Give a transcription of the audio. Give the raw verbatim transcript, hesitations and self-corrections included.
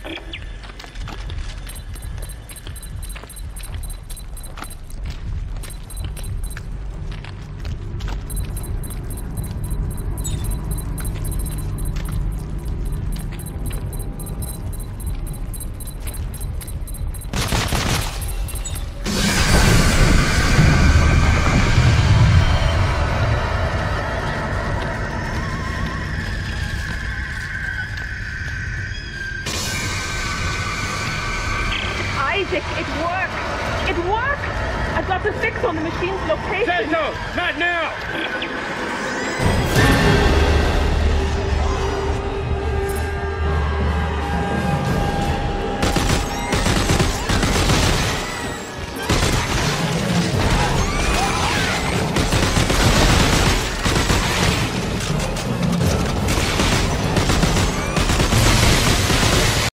Isaac, it worked! It worked! I got the fix on the machine's location! Says no! Not now!